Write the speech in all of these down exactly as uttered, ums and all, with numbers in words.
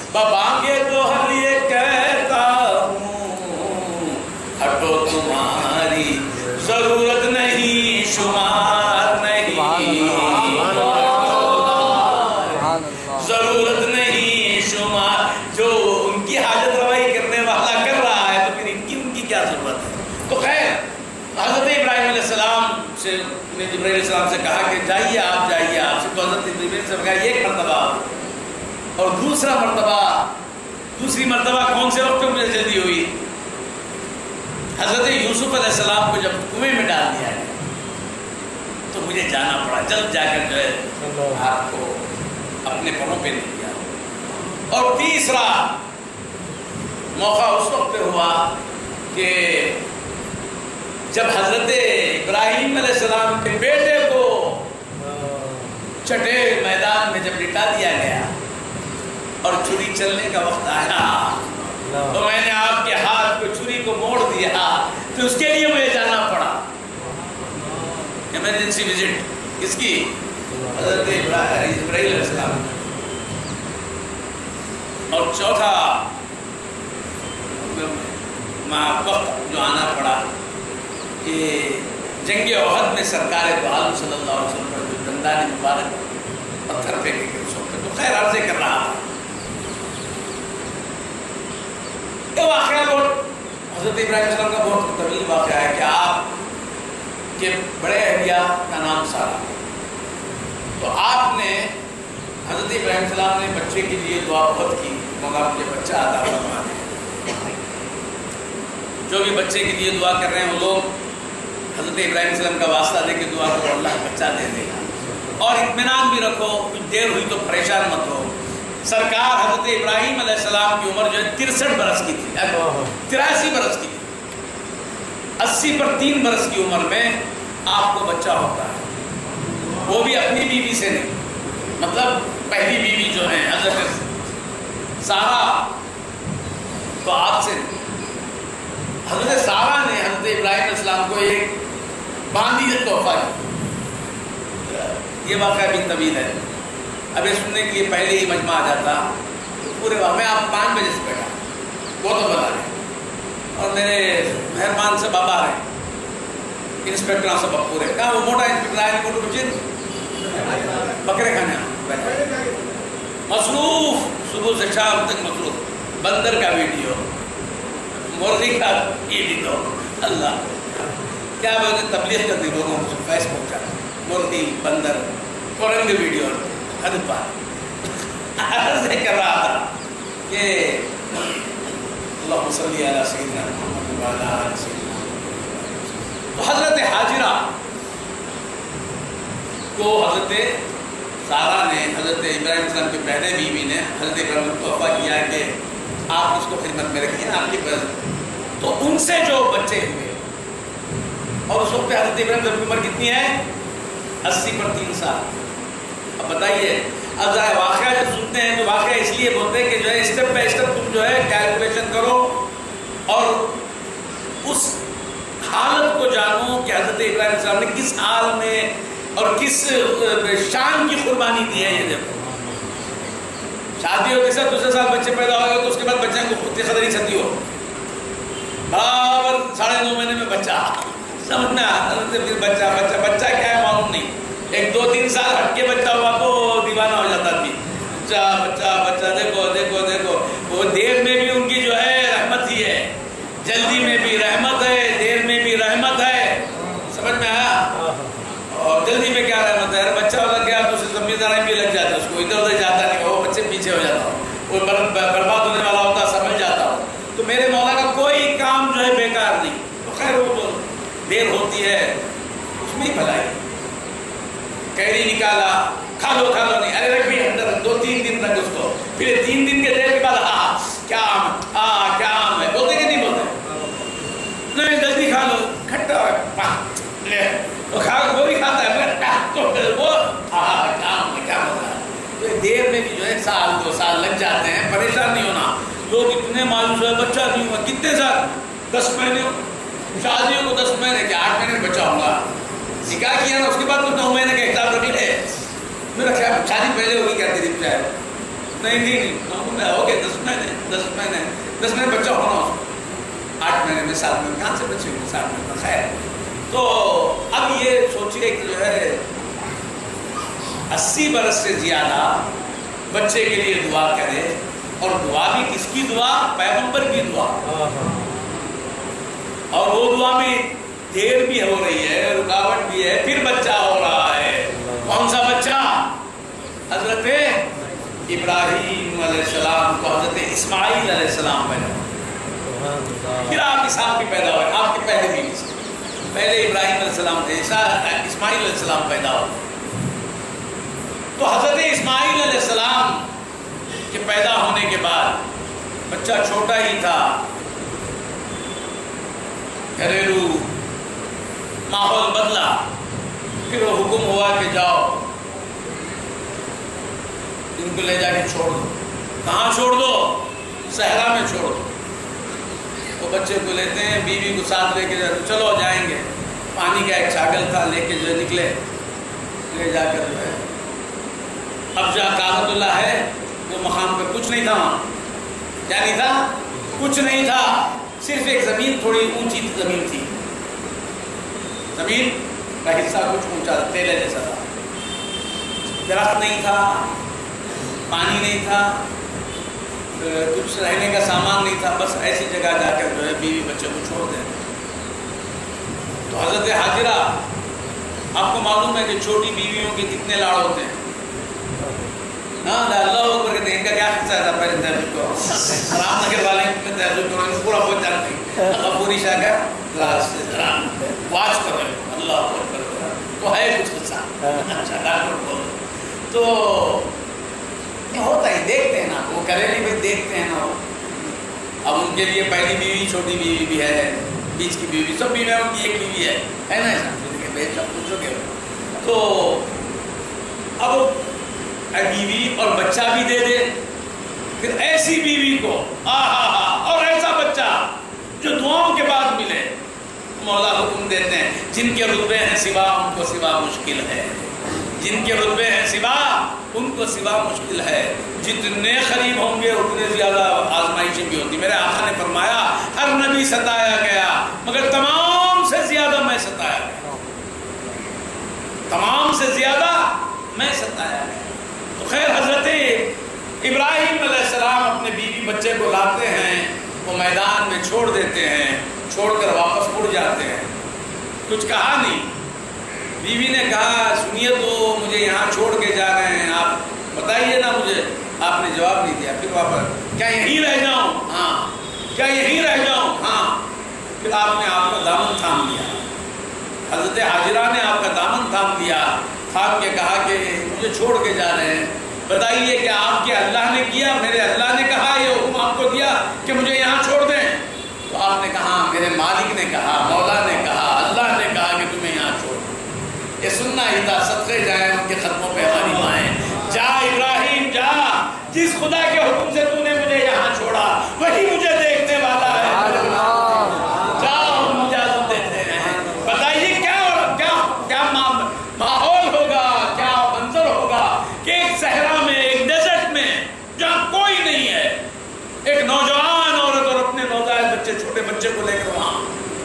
ببانگے تو ہر یہ کہتا ہوں ہٹو تمہاری ضرورت نہیں شمار نہیں ضرورت نہیں شمار. جو ان کی حاجت روائی کرنے والا کر رہا ہے تو پھر ان کی ان کی کیا ضرورت ہے. تو خیر حضرت ابراہیم علیہ السلام سے نے جبرائیل علیہ السلام سے کہا کہ جائیے آپ جائیے آپ سے. تو حضرت ابراہیم سے کہا ایک مرتبہ اور دوسرا مرتبہ دوسری مرتبہ کون سے وقت میں مجھے جلدی ہوئی. حضرت یوسف علیہ السلام کو جب کنویں میں ڈال دیا ہے تو مجھے جانا پڑا جلد جا کر جو ہے آپ کو اپنے پروں پہ نہیں کیا. اور تیسرا موقع اس وقت پہ ہوا کہ جب حضرت ابراہیم علیہ السلام کے بیٹے کو چھٹے میدان میں جب لٹا دیا گیا اور چھری چلنے کا وقت آیا تو میں نے آپ کے ہاتھ کو چھری کو موڑ دیا تو اس کے لیے مجھے جانا پڑا. ایمرجنسی وزٹ کس کی؟ حضرت ابراہیم علیہ السلام. اور چوتھا وقت جو آنا پڑا کہ جنگ احد میں سرکار دو عالم صلی اللہ علیہ وسلم پر جو دندان مبارک پتھر پھینکے گئے اس وقت تو خیر عرضے کر رہا تھا. یہ واقعہ بہت حضرت ابراہیم علیہ السلام کا بہت طویل واقعہ ہے کہ آپ کے بڑے اہلیہ کا نام سارا. تو آپ نے حضرت ابراہیم علیہ السلام نے بچے کے لیے دعا بہت کی مولا مجھے بچہ عطا فرما دے. جو بھی بچے کے لیے دعا کر رہے ہیں وہ لوگ حضرت ابراہیم علیہ السلام کا واسطہ دے کے دعا کرو اللہ بچہ دے دے گا. اور اطمینان بھی رکھو کچھ دیر ہوئی تو پریشان مت ہو. سرکار حضرت ابراہیم علیہ السلام کی عمر جو ہے ترسٹھ برس کی تھی تراسی برس کی تھی. اسی پر تین برس کی عمر میں آپ کو بچہ ہوتا ہے وہ بھی اپنی بیوی سے نہیں. مطلب پہلی بیوی جو ہے حضرت سارا تو آپ سے نہیں. حضرت سارا نے حضرت ابراہیم علیہ السلام کو ایک باندھی تحفہ دیا. یہ واقعہ بھی طویل ہے. اب یہ سننے کے لیے پہلے ہی مجمع آ جاتا تو پورے واقعہ میں آپ پانچ بجے سے بیٹھا وہ تو بتا رہے اور میرے مہربان سے بابا رہے انسپیکٹر سب پورے کہاں وہ موٹا انسپیکٹر آئے موٹو بچے بکرے کھانے مصروف صبح سے شام تک مصروف. بندر کا ویڈیو مرغی کا ویڈیو اللہ کیا بولتے تبلیغ کرتی لوگوں کو فیض پہنچا. مرغی بندر قرآن ویڈیو حد پار عرض کر رہا تھا کہ اللہم صلی علی سیدنا محمد وعلی آل سیدنا محمد. تو حضرت حاجرہ کو حضرت سارا نے حضرت ابراہیم علیہ السلام کی پہلے بیوی نے حضرت ابراہیم کو تحفہ کیا کہ آپ اس کو خدمت میں رکھیے آپ کی پاس. تو ان سے جو بچے ہوئے اور اس وقت حضرت ابراہیم کی عمر کتنی ہے؟ اسی پر تین سال. اب بتائیے اب ذرا واقعہ جب سنتے ہیں تو واقعہ اس لیے بولتے ہیں کہ جو ہے اسٹیپ بائی اسٹیپ تم جو ہے کیلکولیشن کرو اور اس حالت کو جانو کہ حضرت ابراہیم علیہ السلام نے کس حال میں اور کس شان کی قربانی دی ہے. یہ دیکھو شادی ہو کے ساتھ دوسرے سال بچے پیدا ہو گئے تو اس کے بعد بچے کو خود قدر ہی ستی ہو برابر ساڑھے نو مہینے میں بچہ سمجھ میں آتا پھر بچہ بچہ بچہ کیا ہے معلوم نہیں. ایک دو تین سال ہٹ کے بچہ ہوا تو دیوانہ ہو جاتا تھی. بچہ بچہ بچہ دیکھو دیکھو دیکھو وہ دیر میں بھی ان کی جو ہے رحمت ہی ہے. جلدی میں بھی رحمت ہے دیر میں بھی رحمت ہے. سمجھ میں آیا؟ اور جلدی میں کیا رحمت ہے؟ اگر بچہ لگ گیا تو اسے ذمہ داری بھی لگ جاتا ہے. اس کو ادھر ادھر جاتا نہیں وہ بچے پیچھے ہو جاتا ہو وہ برباد ہونے والا ہوتا سمجھ جاتا ہو. تو میرے مولا کا کوئی کام جو ہے بیکار نہیں. تو خیر وہ تو دیر ہوتی ہے اس میں ہی بھلائی. کیری نکالا کھا لو کھا لو نہیں ارے رکھ بھی اندر دو تین دن تک اس کو پھر تین دن کے دیر کے بعد ہاں کیا آم ہاں کیا آم ہے بولتے کہ نہیں بولتے؟ نہیں جلدی کھا لو کھٹا ہے وہ کھا وہ بھی کھاتا ہے وہ ہاں کیا آم ہے کیا بولتا ہے. تو دیر میں بھی جو ہے سال دو سال لگ جاتے ہیں. پریشان نہیں ہونا. لوگ اتنے مایوس ہوئے بچہ نہیں ہوا کتنے سال دس مہینے شادیوں کو دس مہینے کے آٹھ مہینے بچہ ہوگا. نکاح کیا نا اس کے بعد تو نو مہینے کا حساب رکھ لے. میرا خیال شادی پہلے ہوگی کہتے تھے چاہے نہیں نہیں نو مہینے ہو گئے، دس مہینے دس مہینے دس مہینے بچہ ہونا اس کو، آٹھ مہینے میں سات مہینے کہاں سے بچے ہوئے سات مہینے میں. خیر تو اب یہ سوچیے کہ جو ہے اسی برس سے زیادہ بچے کے لیے دعا کرے، اور دعا بھی کس کی دعا؟ پیغمبر کی دعا. اور وہ دعا میں دیر بھی ہو رہی ہے، رکاوٹ بھی ہے، پھر بچہ ہو رہا ہے. کون سا بچہ؟ حضرت ابراہیم علیہ السلام کو حضرت اسماعیل علیہ السلام پیدا ہوئے. پھر آپ اسحاق بھی پیدا ہوئے، آپ کے پہلے بھی پہلے ابراہیم علیہ السلام تھے، اسماعیل علیہ السلام پیدا ہوئے. تو حضرت اسماعیل علیہ السلام کے پیدا ہونے کے بعد بچہ چھوٹا ہی تھا، گھریلو ماحول بدلا، پھر وہ حکم ہوا کہ جاؤ ان کو لے جا کے چھوڑ دو. کہاں چھوڑ دو؟ صحرا میں چھوڑ دو. وہ بچے کو لیتے ہیں، بیوی کو ساتھ لے کے جاتے، چلو جائیں گے. پانی کا ایک چھاگل تھا، لے کے جو نکلے، لے جا کر جو ہے اب جہاں کعبۃ اللہ ہے وہ مقام پہ کچھ نہیں تھا، وہاں کیا نہیں تھا؟ کچھ نہیں تھا، صرف ایک زمین تھوڑی اونچی زمین تھی، زمین کا حصہ کچھ اونچا تھا، ٹیلے جیسا تھا. درخت نہیں تھا، پانی نہیں تھا، کچھ رہنے کا سامان نہیں تھا، بس ایسی جگہ جا کر جو ہے بیوی بچے کو چھوڑ دیں. تو حضرت حاجرہ، آپ کو معلوم ہے کہ چھوٹی بیویوں کے کتنے لاڑ ہوتے ہیں. ہاں اللہ اکبر کہتے ہیں، ان کا کیا حصہ تھا؟ پہلے تحجد کرو، رام نگر والے میں تحجد کرو، ان پورا بہت جانتے ہیں. غفوری شاہ کا واچ کرو، اللہ اکبر تو ہے کچھ حصہ. اچھا ڈاکٹر بول تو ہوتا ہی، دیکھتے ہیں نا وہ کرے نہیں بھائی، دیکھتے ہیں نا. اب ان کے لیے پہلی بیوی، چھوٹی بیوی بھی ہے، بیچ کی بیوی، سب بیوی ان کی ایک بیوی ہے ہے نا ایسا سب پوچھو گے. تو اب بیوی اور بچہ بھی دے دے، پھر ایسی بیوی کو آہا اور ایسا بچہ جو دعاؤں کے بعد ملے. مولا حکم دیتے ہیں جن کے رتبے ہیں سوا ان کو سوا مشکل ہے، جن کے رتبے ہیں سوا ان کو سوا مشکل ہے. جتنے قریب ہوں گے اتنے زیادہ آزمائشیں بھی ہوتی. میرے آقا نے فرمایا ہر نبی ستایا گیا مگر تمام سے زیادہ میں ستایا گیا، تمام سے زیادہ میں ستایا گیا. تو خیر حضرت ابراہیم علیہ السلام اپنے بیوی بچے کو لاتے ہیں، وہ میدان میں چھوڑ دیتے ہیں، چھوڑ کر واپس اڑ جاتے ہیں. کچھ کہا نہیں. بیوی نے کہا سنیے تو مجھے یہاں چھوڑ کے جا رہے ہیں، آپ بتائیے نا مجھے. آپ نے جواب نہیں دیا. پھر واپس کیا یہیں رہ جاؤں؟ ہاں. کیا یہیں رہ جاؤں؟ ہاں. پھر آپ نے آپ کا دامن تھام لیا، حضرت حاجرہ نے آپ کا دامن تھام لیا، تھام کے کہا کہ مجھے چھوڑ کے جا رہے ہیں، بتائیے کہ آپ کے اللہ نے کیا؟ میرے اللہ نے کہا یہ حکم آپ کو دیا کہ مجھے یہاں چھوڑ دیں؟ تو آپ نے کہا میرے مالک نے کہا، مولا نے کہا، اللہ نے کہا کہ تمہیں یہاں چھوڑ دیں. یہ سننا ہی تھا. صدقے جائیں ان کے قدموں پہ ہماری مائیں. جا ابراہیم جا، جس خدا کے حکم سے تو نے مجھے یہاں چھوڑا وہی مجھے دیکھنے والا ہے. جاؤ ہم اجازت دیتے ہیں. بتائیے کیا کیا کیا ماحول ہوگا، کیا منظر ہوگا کہ ایک صحرا میں، ایک ڈیزرٹ میں جہاں کوئی نہیں ہے، ایک نوجوان عورت اور اپنے نوزائیدہ بچے، چھوٹے بچے کو لے کر وہاں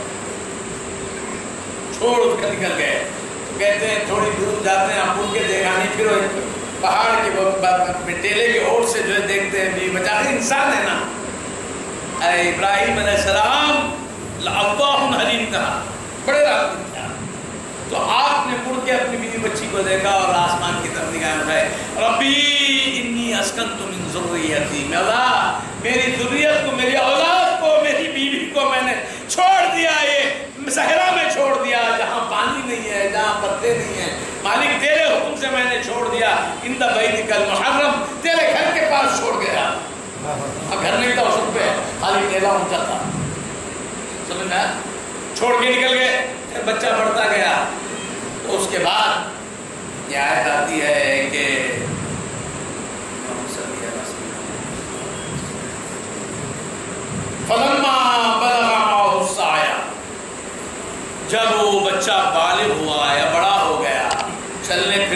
چھوڑ کر نکل گئے. کہتے ہیں تھوڑی دور جاتے ہیں، ہم ان کے دیکھا نہیں، پھر پہاڑ کے ٹیلے کے اوٹ سے جو ہے دیکھتے ہیں بھی بچہ انسان ہے نا. اے ابراہیم علیہ السلام اللہ حلیم کہا، بڑے رحمت کیا. تو آپ نے مڑ کے اپنی بیوی بچی کو دیکھا اور آسمان کی طرف نگاہیں اٹھائے. ربی انی اسکنت من ذریتی، مولا میری ذریت کو، میری اولاد کو، میری بیوی کو میں نے چھوڑ دیا، یہ صحرا میں چھوڑ دیا جہاں پانی نہیں ہے، جہاں پتے نہیں ہیں. مالک تیرے حکم سے میں نے چھوڑ دیا. اندہ بیتک المحرم، تیرے گھر کے پاس چھوڑ گیا. گھر نہیں تھا اس وقت پہ، خالی ٹیلا اونچا تھا. سمجھنا چھوڑ کے نکل گئے. بچہ بڑھتا گیا. اس کے بعد یہ آیت آتی ہے کہ فلما بلغ معه السعي، جب وہ بچہ بالغ ہوا یا بڑا ہو گیا، چلنے